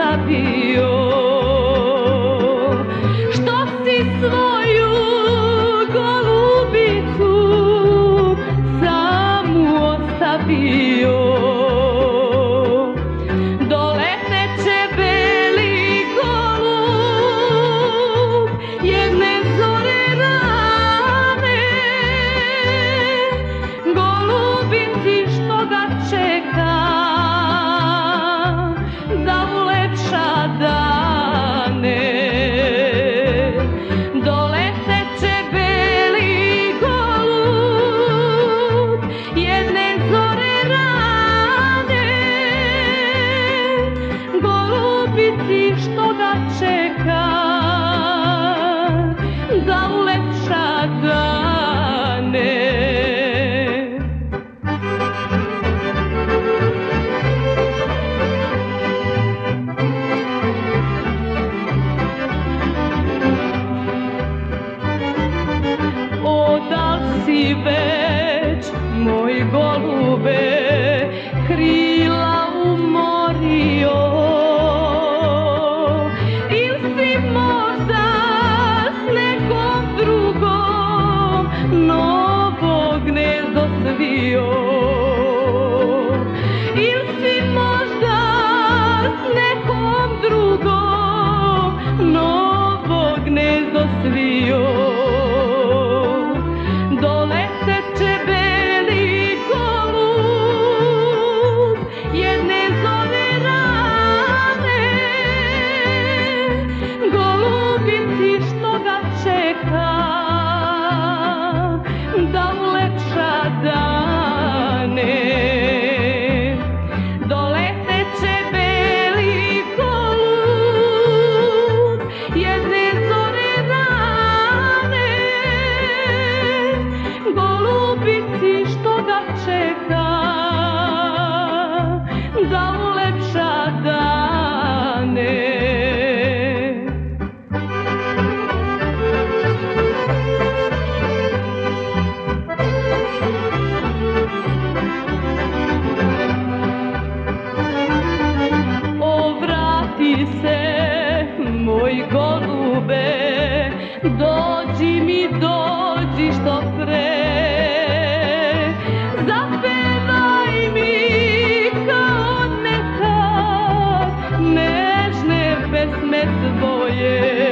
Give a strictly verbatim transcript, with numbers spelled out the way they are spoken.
ostavio, što si svoju golubicu samu ostavio. Doleteće beli golub jedne zore rane, golubinci što ga čeka da ulepša dane. Doleteće beli golub jedne zore rane, golubinci što ga čeka da ulepša dane. Dal si već, moj golube, krila umorio, il si možda s nekom drugom novo gnezdo svio, il si možda s nekom drugom novo gnezdo svio. Doleteće beli golub jedne zore rane, golubinci što ga čeka da ulepša dane. Doleteće beli golub jedne zore rane, golubinci što ga čeka da ulepša dane. O, vrati se, moj golube, dođi mi, dođi što pre. Zapevaj mi kao nekad nežne pesme svoje.